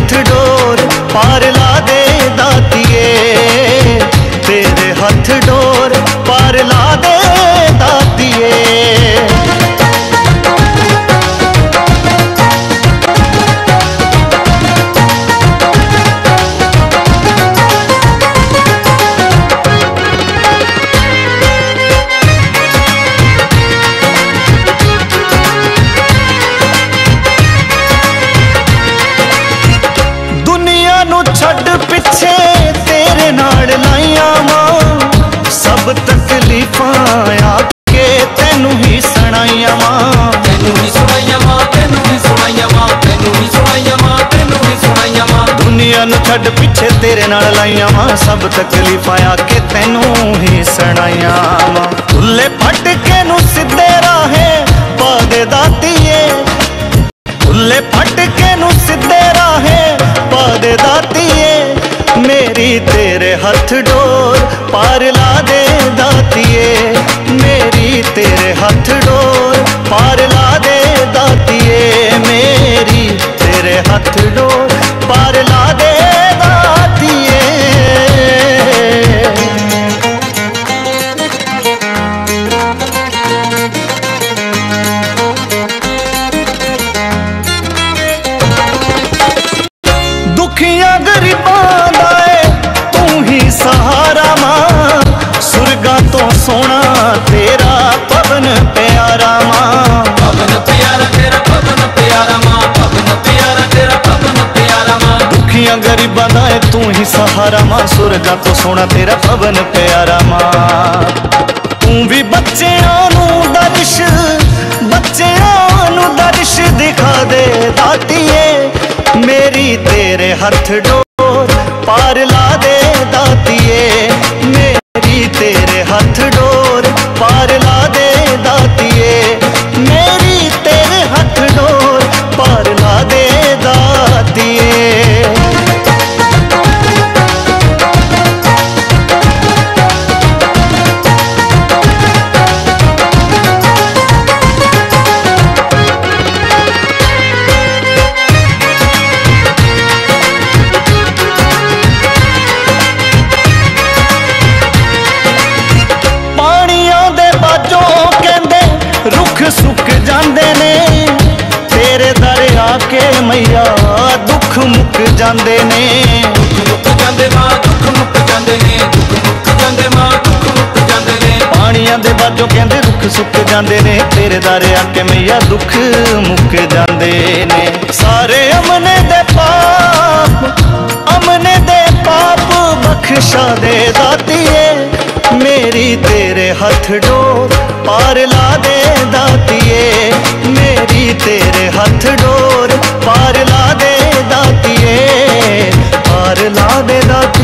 हथ डोर पार ला दे दातिए, तेरे हथ डोर पार ला दे दातिए। छड़ पिछे तेरे नाल लाइया मां, सब तकलीफां आके तेनू ही सुनाइया मां, तेनू ही सुनाइया मां, तेनू ही सुनाइया मां, तेनू ही सुनाइया मां, तेनू ही सुनाइया मां। दुनिया नू छड़ पिछे तेरे नाल लाइया मां, सब तकलीफां आके तेनू ही सुनाइया मां। भुल्ले भटके नू सीधे राहे पा दे दातिए, भुल्ले भटके नू सीधे राहे पा दे दातिए। मेरी तेरे हथ डोर पार ला दे दातिए, मेरी तेरे हथ डोर पार ला दे दातिए, मेरी तेरे हथ डोर पार ला दे दातिए। दुखियां गरीबां दा तू ही सहारा मां, सुरगा तो सोना तेरा पवन प्यारा मां, पवन प्यारा तेरा पवन प्यारा मां, पवन प्यारा तेरा पवन प्यारा मां। दुखियां गरीबां दा तू ही सहारा मां, सुरगा तो सोना तेरा पवन प्यारा मां। तू भी बच्चियां नू दर्श, बच्चियां नू दर्श दिखा दे दातिए, मेरी तेरे हथ डोर पार ला दे दातिए, मेरी तेरे हथ डोर पार ला दे दातिए, मेरी तेरे हथ डोर पार ला दे दातिए। सुक जांदे ने तेरे दर आके मैया, दुख मुक जांदे ने, दुख मुक जांदे मां, दुख मुक जांदे ने, दुख मुक जांदे मां, दुख मुक जांदे ने। पानियां दे बाजों कहंदे रुख सुक जांदे ने, तेरे दर आके मैया दुख मुक जांदे ने। सारे अमने दे पाप, अमने दे पाप बख्शा दे दातिए, मेरी तेरे हथ डोर पार ला दे दातिए, मेरी तेरे हथ डोर पार ला दे दातिए, पार ला दे दातिए।